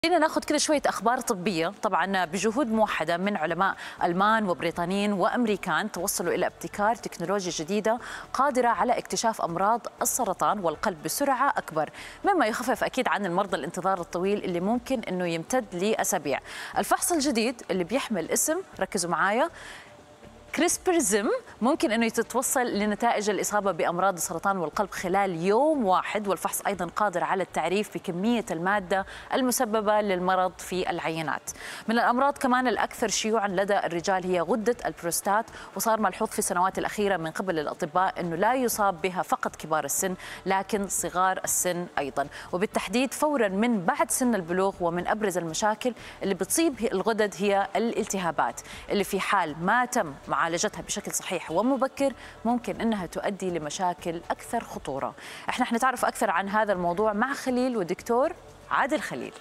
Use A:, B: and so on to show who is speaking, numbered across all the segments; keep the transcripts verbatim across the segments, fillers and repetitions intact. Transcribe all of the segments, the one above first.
A: خلينا ناخذ كذا شوية أخبار طبية. طبعا بجهود موحدة من علماء ألمان وبريطانيين وأمريكان توصلوا إلى ابتكار تكنولوجيا جديدة قادرة على اكتشاف أمراض السرطان والقلب بسرعة أكبر، مما يخفف أكيد عن المرضى الانتظار الطويل اللي ممكن أنه يمتد لأسابيع. الفحص الجديد اللي بيحمل اسم، ركزوا معايا، كريسبر-زيم، ممكن أنه تتوصل لنتائج الإصابة بأمراض السرطان والقلب خلال يوم واحد، والفحص أيضا قادر على التعريف بكمية المادة المسببة للمرض في العينات. من الأمراض كمان الأكثر شيوعا لدى الرجال هي غدة البروستات، وصار ملحوظ في السنوات الأخيرة من قبل الأطباء أنه لا يصاب بها فقط كبار السن لكن صغار السن أيضا، وبالتحديد فورا من بعد سن البلوغ. ومن أبرز المشاكل اللي بتصيب الغدد هي الالتهابات، اللي في حال ما تم معالجتها بشكل صحيح ومبكر ممكن أنها تؤدي لمشاكل أكثر خطورة. احنا حنتعرف أكثر عن هذا الموضوع مع خليل والدكتور عادل خليل.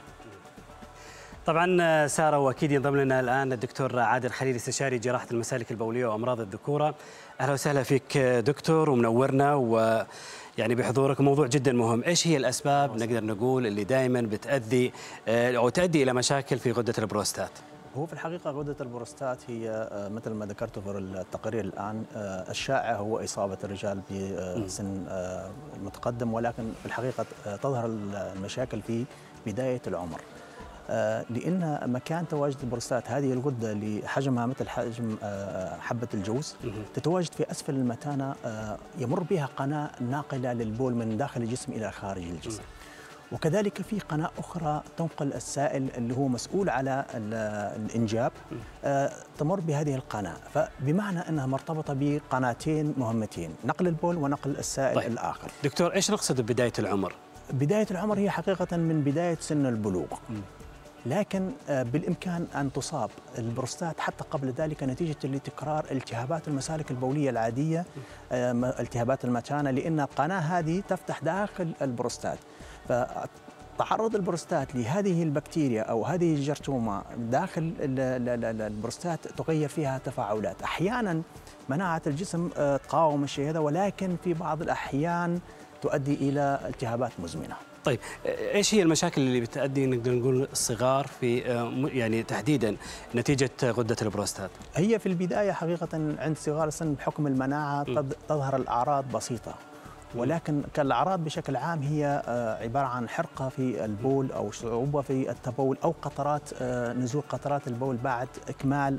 B: طبعا سارة، واكيد ينضم لنا الآن الدكتور عادل خليل، استشاري جراحة المسالك البولية وأمراض الذكورة. أهلا وسهلا فيك دكتور ومنورنا، و يعني بحضورك موضوع جدا مهم. ايش هي الأسباب نقدر نقول اللي دائما بتؤدي أو تؤدي إلى مشاكل في غدة البروستات؟
C: هو في الحقيقة غدة البروستات هي مثل ما ذكرته في التقرير الآن الشائع هو إصابة الرجال بسن متقدم، ولكن في الحقيقة تظهر المشاكل في بداية العمر، لأن مكان تواجد البروستات، هذه الغدة اللي حجمها مثل حجم حبة الجوز، تتواجد في أسفل المثانة، يمر بها قناة ناقلة للبول من داخل الجسم إلى خارج الجسم. وكذلك في قناة أخرى تنقل السائل اللي هو مسؤول على الإنجاب، تمر بهذه القناة، فبمعنى أنها مرتبطة بقناتين مهمتين، نقل البول ونقل السائل. طيب. الآخر.
B: دكتور، إيش نقصد ببداية العمر؟
C: بداية العمر هي حقيقة من بداية سن البلوغ، لكن بالإمكان أن تصاب البروستات حتى قبل ذلك نتيجة لتكرار التهابات المسالك البولية العادية، التهابات المثانة، لأن القناة هذه تفتح داخل البروستات، فتعرض البروستات لهذه البكتيريا أو هذه الجرثومة داخل البروستات تغير فيها تفاعلات. أحيانا مناعة الجسم تقاوم الشيء هذا، ولكن في بعض الأحيان تؤدي إلى التهابات مزمنة.
B: طيب، ايش هي المشاكل اللي بتؤدي نقدر نقول الصغار في يعني تحديدا نتيجه غده البروستات؟
C: هي في البدايه حقيقه عند صغار السن بحكم المناعه تظهر الاعراض بسيطه، ولكن كالاعراض بشكل عام هي عباره عن حرقه في البول او صعوبه في التبول او قطرات نزول قطرات البول بعد اكمال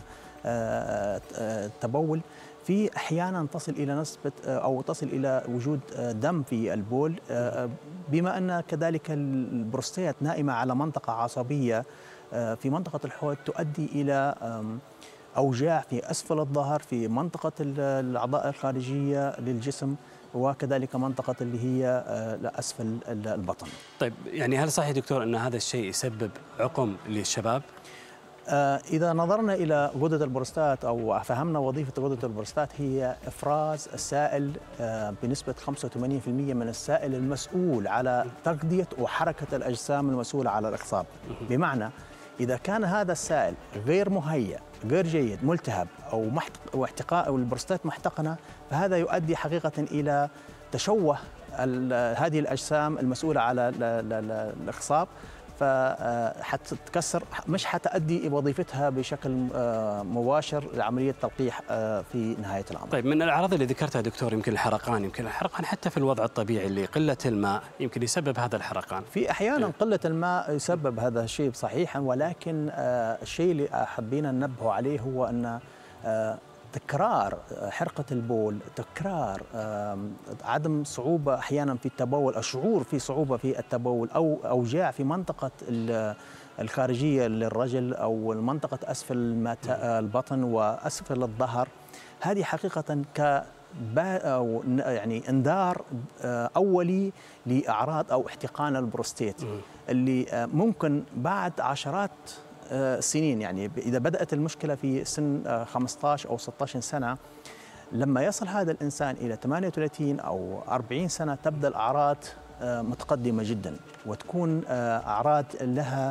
C: التبول. في احيانا تصل الى نسبه او تصل الى وجود دم في البول، بما ان كذلك البروستات نائمه على منطقه عصبيه في منطقه الحوض تؤدي الى اوجاع في اسفل الظهر، في منطقه الاعضاء الخارجيه للجسم، وكذلك منطقه اللي هي اسفل البطن.
B: طيب، يعني هل صحيح دكتور ان هذا الشيء يسبب عقم للشباب؟
C: إذا نظرنا إلى غدة البروستات أو فهمنا وظيفة غدة البروستات، هي إفراز السائل بنسبة خمسة وثمانين بالمئة من السائل المسؤول على تغذية وحركة الأجسام المسؤولة على الإخصاب. بمعنى إذا كان هذا السائل غير مهيأ، غير جيد، ملتهب أو محتق واحتقان أو البروستات محتقنة، فهذا يؤدي حقيقة إلى تشوه هذه الأجسام المسؤولة على الإخصاب، فحتتكسر، مش حتأدي وظيفتها بشكل مباشر لعملية تلقيح في نهاية الأمر.
B: طيب، من الأعراض اللي ذكرتها دكتور يمكن الحرقان، يمكن الحرقان حتى في الوضع الطبيعي اللي قلة الماء يمكن يسبب هذا الحرقان.
C: في أحيانا قلة الماء يسبب هذا الشيء صحيحا، ولكن الشيء اللي حبينا ننبه عليه هو أن تكرار حرقة البول، تكرار عدم صعوبة أحيانا في التبول، الشعور في صعوبة في التبول أو أوجاع في منطقة الخارجية للرجل أو منطقة أسفل البطن وأسفل الظهر، هذه حقيقة ك أو يعني انذار أولي لأعراض أو احتقان البروستات اللي ممكن بعد عشرات سنين، يعني إذا بدأت المشكلة في سن خمسة عشر أو ستة عشر سنة، لما يصل هذا الإنسان إلى ثمانية وثلاثين أو أربعين سنة تبدأ الأعراض متقدمة جدا، وتكون أعراض لها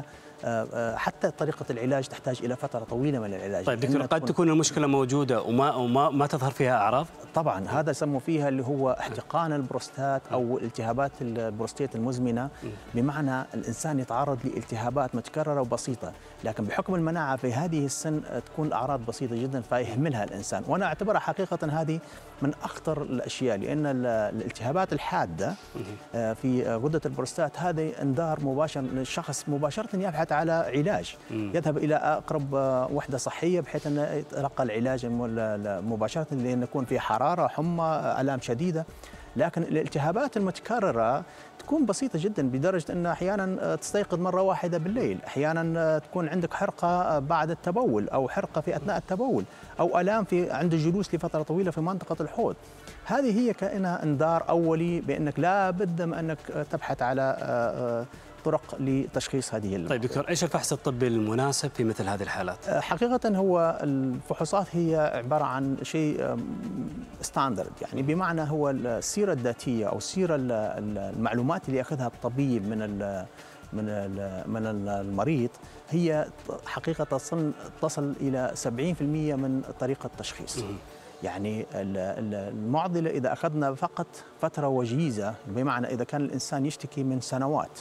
C: حتى طريقة العلاج تحتاج إلى فترة طويلة من العلاج.
B: طيب دكتور، قد تكون المشكلة موجودة وما وما ما تظهر فيها أعراض؟
C: طبعا هذا يسموا فيها اللي هو احتقان البروستات أو التهابات البروستات المزمنة، بمعنى الإنسان يتعرض لالتهابات متكررة وبسيطة، لكن بحكم المناعة في هذه السن تكون الأعراض بسيطة جدا فيهملها الإنسان. وأنا أعتبرها حقيقة هذه من أخطر الأشياء، لأن الالتهابات الحادة في غدة البروستات هذه انذار مباشر، الشخص مباشرة يبحث على علاج، يذهب إلى أقرب وحدة صحية بحيث أن يتلقى العلاج مباشرة، لأن يكون في حرارة، حمى، آلام شديدة. لكن الالتهابات المتكررة تكون بسيطة جدا، بدرجة أن أحيانا تستيقظ مرة واحدة بالليل، أحيانا تكون عندك حرقة بعد التبول أو حرقة في أثناء التبول أو آلام في عند الجلوس لفترة طويلة في منطقة الحوض. هذه هي كأنها انذار أولي بأنك لا بد من أنك تبحث على طرق لتشخيص هذه المشكلة.
B: طيب دكتور، ايش الفحص الطبي المناسب في مثل هذه الحالات؟
C: حقيقة هو الفحوصات هي عبارة عن شيء ستاندرد، يعني بمعنى هو السيرة الذاتية أو السيرة المعلومات اللي يأخذها الطبيب من من من المريض هي حقيقة تصل تصل إلى سبعين بالمئة من طريقة التشخيص. يعني المعضلة إذا أخذنا فقط فترة وجيزة، بمعنى إذا كان الإنسان يشتكي من سنوات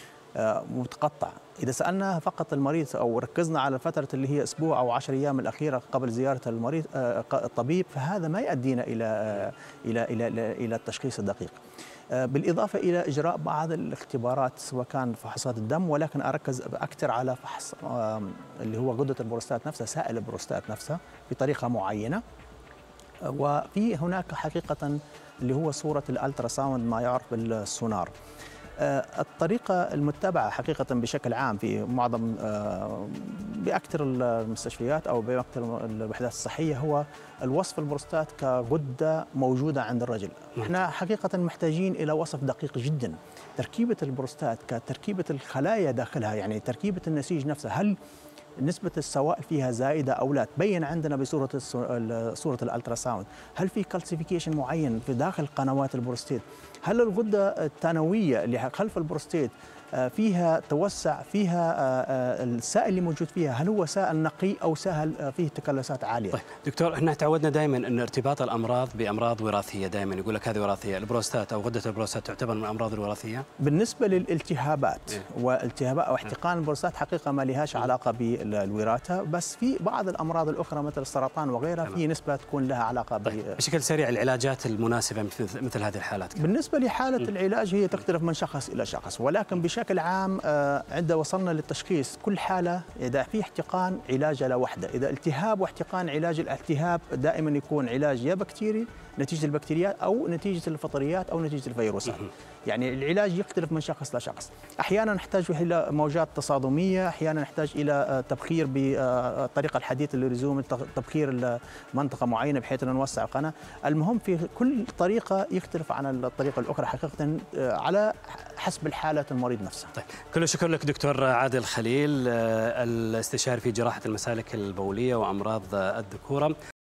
C: متقطع، إذا سألنا فقط المريض أو ركزنا على فترة اللي هي أسبوع أو عشر أيام الأخيرة قبل زيارة المريض الطبيب، فهذا ما يؤدينا إلى إلى إلى إلى التشخيص الدقيق. بالإضافة إلى إجراء بعض الاختبارات سواء كان فحوصات الدم، ولكن أركز أكثر على فحص اللي هو غدة البروستات نفسها، سائل البروستات نفسها بطريقة معينة. وفي هناك حقيقة اللي هو صورة الألترا ساوند، ما يعرف بالسونار. الطريقة المتبعة حقيقة بشكل عام في معظم بأكثر المستشفيات أو بأكثر الوحدات الصحية هو الوصف البروستات كغدة موجودة عند الرجل. احنا حقيقة محتاجين إلى وصف دقيق جدا. تركيبة البروستات كتركيبة الخلايا داخلها، يعني تركيبة النسيج نفسها، هل نسبة السوائل فيها زائدة أو لا، تبين عندنا بصورة صورة الألترا ساوند. هل في كالسيفيكيشن معين في داخل قنوات البروستات؟ هل الغدة الثانوية اللي خلف البروستات فيها توسع، فيها السائل اللي موجود فيها هل هو سائل نقي أو سائل فيه تكلسات عالية؟
B: طيب دكتور، احنا تعودنا دائما أن ارتباط الأمراض بأمراض وراثية، دائما يقول لك هذه وراثية. البروستات أو غدة البروستات تعتبر من الأمراض الوراثية؟
C: بالنسبة للالتهابات إيه؟ والالتهابات أو احتقان البروستات حقيقة ما لهاش علاقة بالوراثة، بس في بعض الأمراض الأخرى مثل السرطان وغيرها في نسبة تكون لها علاقة.
B: طيب بشكل سريع العلاجات المناسبة مثل هذه الحالات؟
C: بالنسبة لحالة م. العلاج هي تختلف من شخص إلى شخص، ولكن بشكل عام عند وصلنا للتشخيص كل حالة إذا في احتقان علاجها لوحده، إذا التهاب واحتقان علاج الالتهاب دائما يكون علاج يا بكتيري نتيجة البكتيريات أو نتيجة الفطريات أو نتيجة الفيروسات. يعني العلاج يختلف من شخص لشخص. أحيانا نحتاج إلى موجات تصادمية، أحيانا نحتاج إلى تبخير بالطريقة الحديثة للزوم تبخير منطقة معينة بحيث أن نوسع القناة. المهم في كل طريقة يختلف عن الطريقة الأخرى حقيقة على حسب الحالة المريض نفسها.
B: طيب كل الشكر لك دكتور عادل خليل، الاستشاري في جراحة المسالك البولية وأمراض الذكورة.